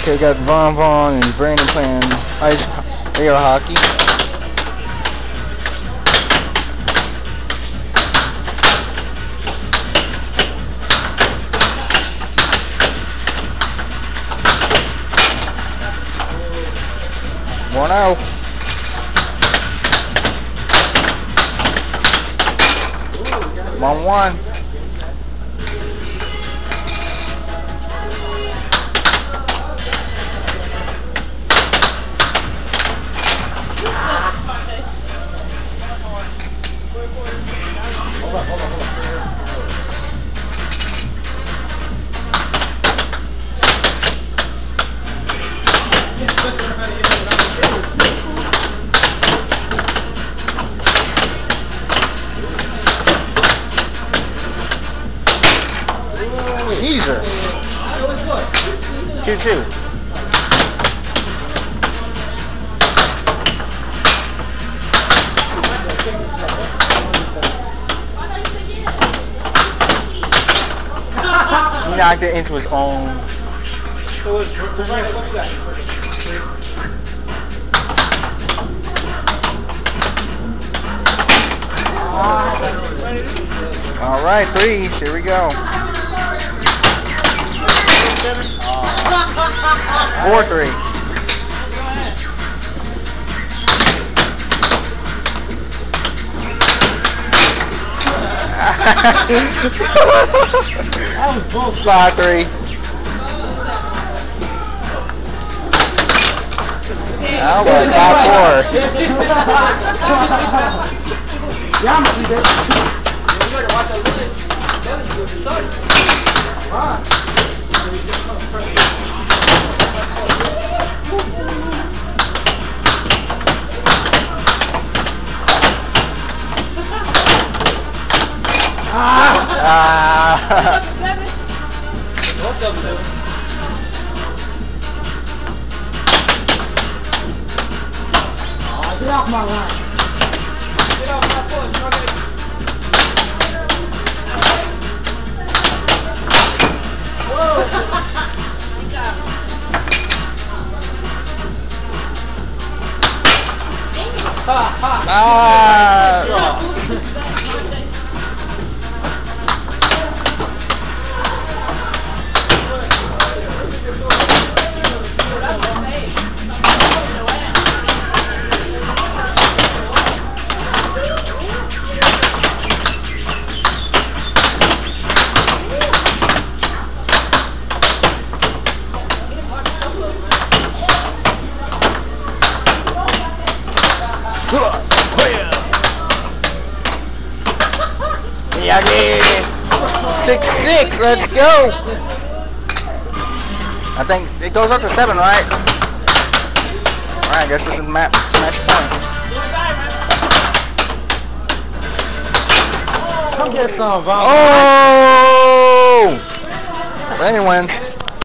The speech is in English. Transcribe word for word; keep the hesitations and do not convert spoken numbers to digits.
Okay, got Von Von and Brandon playing ice air hockey. One out. One one. Easer. Two two. He knocked it into his own. All right, threes. Here we go. Four three. Five three. Oh, well, five four. Ah. Get off my line. Get off my foot. Whoa. Ah. Six six, let's go. I think it goes up to seven, right? Alright, I guess this is match match point. Come get some, Von. Oh! Brandon wins.